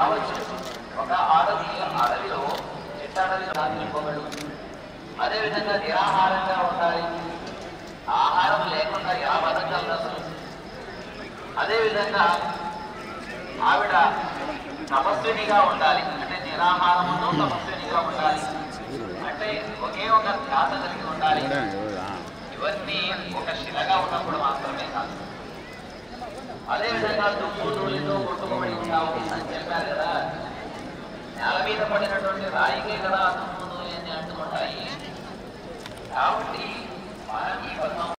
ఒక అడవిలో చిట్టడవిలో దాచుకోగలడు. అదేవిధంగా నిరాహారంగా ఉండాలి, ఆహారం లేకుండా ఎలా బతకగలదు అసలు. అదేవిధంగా ఆవిడ తపస్వినిగా ఉండాలి, అంటే నిరాహారముతో తపస్వినిగా ఉండాలి, అంటే ఒకే ఒక ధ్యాస కలిగి ఉండాలి. ఇవన్నీ ఒక శిలగా ఉన్నప్పుడు మాత్రమే కాదు. అదేవిధంగా దుమ్ము ధూళితో కొట్టుకోబడి ఉంటావు అని చెప్పారు కదా. నేల మీద పడినటువంటి రాయికే కదా దుమ్ము ధూళి అని అంటుకుంటాయి. కాబట్టి మనం ఈ